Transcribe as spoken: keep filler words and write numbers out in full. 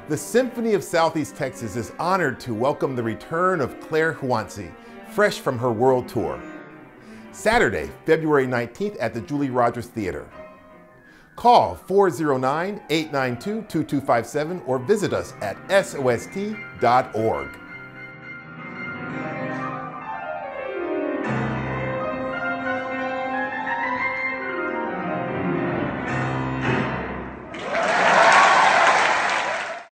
The Symphony of Southeast Texas is honored to welcome the return of Claire Huangci, fresh from her world tour. Saturday, February nineteenth at the Julie Rogers Theater. Call four oh nine, eight nine two, two two five seven or visit us at S O S T dot org.